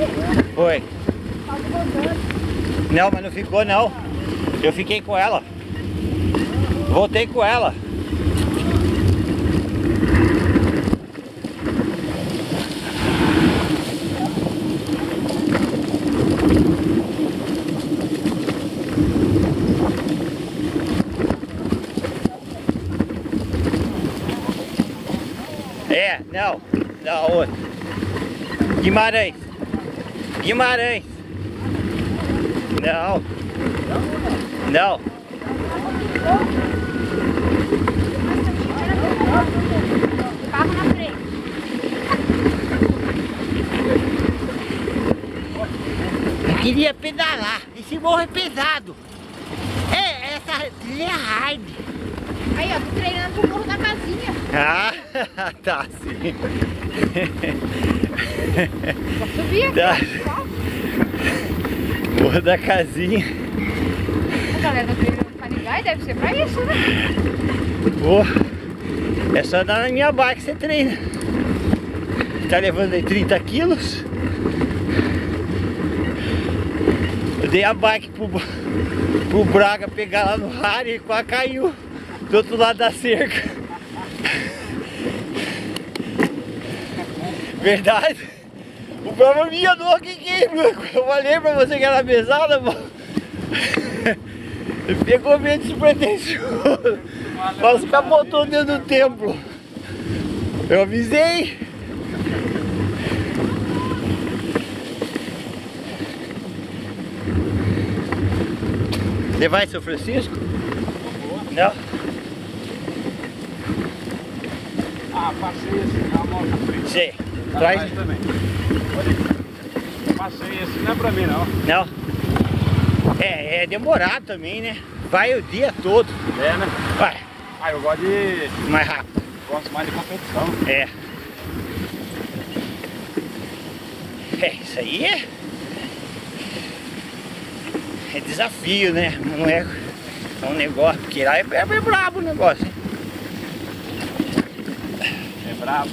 Foi. Não, mas não ficou não. Eu fiquei com ela. Voltei com ela. É, não, outra. Guimarães. Guimarães. Não. Não. Carro na frente. Eu queria pedalar. Esse morro é pesado. Essa trilha é hard. Aí, ó, tô treinando pro morro da casinha. Ah, tá sim. Vou subir aqui, Tá. ó. Morro da casinha. A galera tá treinando pra ligar e deve ser pra isso, né? Pô, é só dar na minha bike que você treina. Tá levando aí 30 quilos. Eu dei a bike pro Braga pegar lá no rádio e quase caiu do outro lado da cerca. Verdade? O próprio me enganou aqui, eu falei pra você que era pesada, mano. Pegou meio despretensioso. Quase capotou dentro do templo. Eu avisei. Você vai, seu Francisco? Não? Ah, passei esse na moto na frente. Sei. Tá Traz. atrás também. Passei esse, não é pra mim não. Não? É demorado também, né? Vai o dia todo. É, né? Vai, Ah, eu gosto de... mais rápido. Gosto mais de competição. Isso aí é desafio, né? Não é um negócio, porque lá é brabo o negócio, hein? É brabo.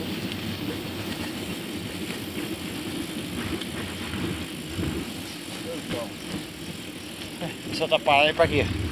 Só tá parado aí pra quê?